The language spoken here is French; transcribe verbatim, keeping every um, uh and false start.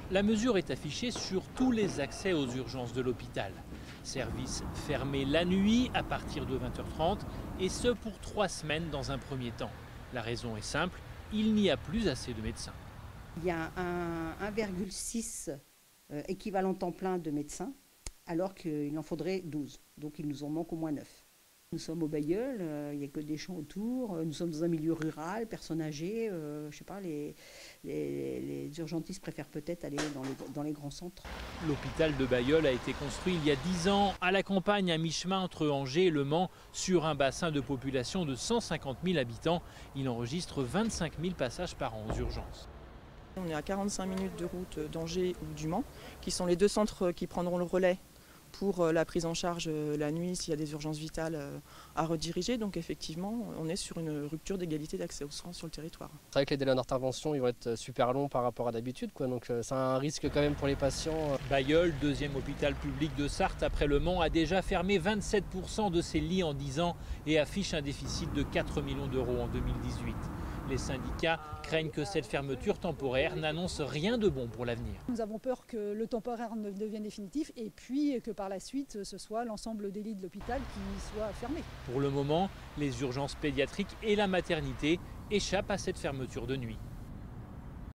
La mesure est affichée sur tous les accès aux urgences de l'hôpital. Service fermé la nuit à partir de vingt heures trente et ce pour trois semaines dans un premier temps. La raison est simple, il n'y a plus assez de médecins. Il y a un un virgule six euh, équivalent temps plein de médecins, alors qu'il en faudrait douze. Donc il nous en manque au moins neuf. Nous sommes au Bailleul, euh, il n'y a que des champs autour, nous sommes dans un milieu rural, personnes âgées, euh, je sais pas, les, les, les urgentistes préfèrent peut-être aller dans les, dans les grands centres. L'hôpital de Bailleul a été construit il y a dix ans à la campagne, à mi-chemin entre Angers et Le Mans, sur un bassin de population de cent cinquante mille habitants. Il enregistre vingt-cinq mille passages par an aux urgences. On est à quarante-cinq minutes de route d'Angers ou du Mans, qui sont les deux centres qui prendront le relais pour la prise en charge la nuit s'il y a des urgences vitales à rediriger. Donc effectivement, on est sur une rupture d'égalité d'accès aux soins sur le territoire. C'est vrai que les délais d'intervention ils vont être super longs par rapport à d'habitude, quoi. Donc c'est un risque quand même pour les patients. Bailleul, deuxième hôpital public de Sarthe après Le Mans, a déjà fermé vingt-sept pour cent de ses lits en dix ans et affiche un déficit de quatre millions d'euros en deux mille dix-huit. Les syndicats craignent que cette fermeture temporaire n'annonce rien de bon pour l'avenir. Nous avons peur que le temporaire ne devienne définitif et puis que par la suite, ce soit l'ensemble des lits de l'hôpital qui soient fermés. Pour le moment, les urgences pédiatriques et la maternité échappent à cette fermeture de nuit.